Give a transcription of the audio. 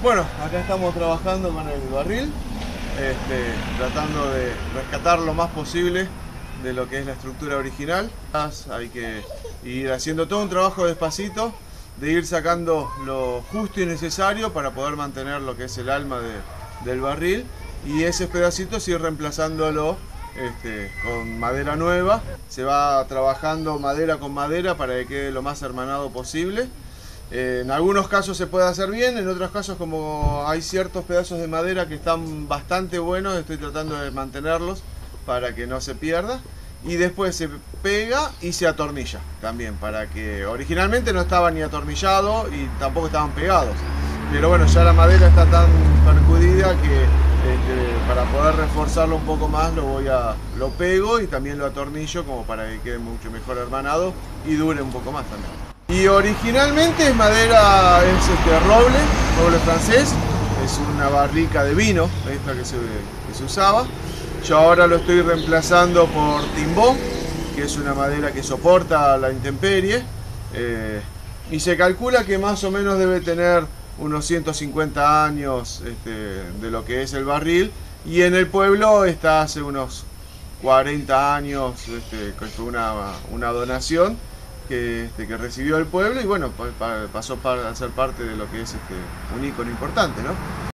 Bueno, acá estamos trabajando con el barril, tratando de rescatar lo más posible de lo que es la estructura original. Hay que ir haciendo todo un trabajo despacito, de ir sacando lo justo y necesario para poder mantener lo que es el alma del barril, y esos pedacitos ir reemplazándolo con madera nueva. Se va trabajando madera con madera para que quede lo más hermanado posible. En algunos casos se puede hacer bien, en otros casos, como hay ciertos pedazos de madera que están bastante buenos, estoy tratando de mantenerlos para que no se pierda. Y después se pega y se atornilla también, para que originalmente no estaba ni atornillado y tampoco estaban pegados. Pero bueno, ya la madera está tan percudida que para poder reforzarlo un poco más lo pego y también lo atornillo, como para que quede mucho mejor hermanado y dure un poco más también. Y originalmente es madera, es roble francés, es una barrica de vino, esta que se usaba. Yo ahora lo estoy reemplazando por timbó, que es una madera que soporta la intemperie, y se calcula que más o menos debe tener unos 150 años de lo que es el barril, y en el pueblo está hace unos 40 años, que fue una donación que recibió el pueblo, y bueno, pasó a ser parte de lo que es un ícono importante, ¿no?